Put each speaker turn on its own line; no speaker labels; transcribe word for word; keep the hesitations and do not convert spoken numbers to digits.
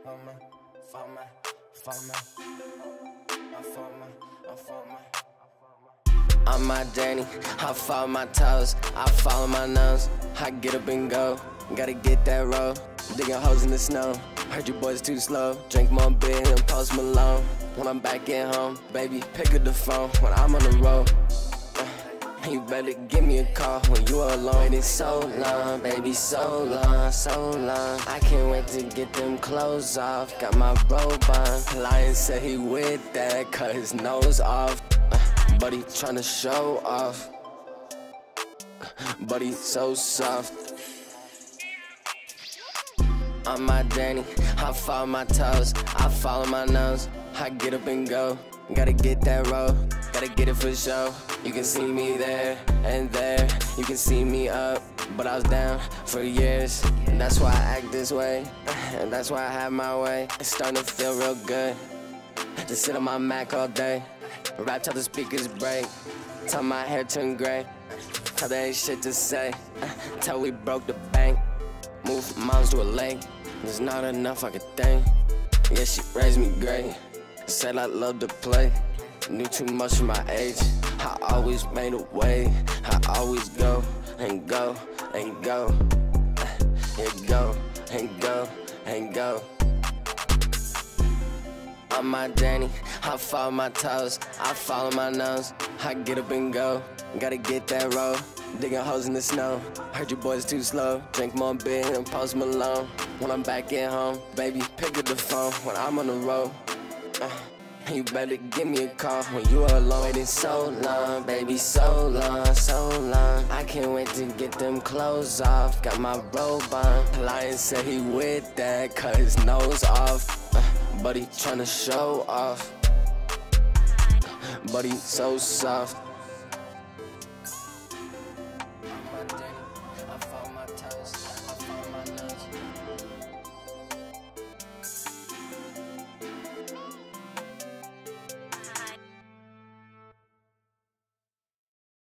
Forma, forma, forma. I forma, I forma. On my journey, I follow my toes, I follow my nose. I get up and go, gotta get that roll. Digging holes in the snow, heard you boys too slow. Drink more beer than Post Malone. When I'm back at home, baby, pick up the phone when I'm on the road. You better give me a call when you are alone. Waiting so long, baby, so long, so long. I can't wait to get them clothes off. Got my robe on. Lion said he with that, cut his nose off. uh, But he tryna show off. But he so soft. On my journey, I follow my toes, I follow my nose. I get up and go, gotta get that roll, gotta get it for show. You can see me there and there, you can see me up, but I was down for years. And that's why I act this way, and that's why I have my way. It's starting to feel real good to sit on my Mac all day, rap till the speakers break, till my hair turn gray, till there ain't shit to say, till we broke the bank. Move moms to a lake, there's not enough I could thank. Yeah, she raised me great, said I love to play. Knew too much for my age, I always made a way. I always go and go and go, and go and go and go. On my journey, I follow my toes, I follow my nose. I get up and go, gotta get that roll. Digging holes in the snow, heard you boys too slow. Drink more beer than Post Malone. When I'm back at home, baby, pick up the phone when I'm on the road. uh, You better give me a call when you are alone. Waiting so long, baby, so long, so long. I can't wait to get them clothes off. Got my robe on. Lion said he with that, cut his nose off. uh, But he tryna show off. But he so soft.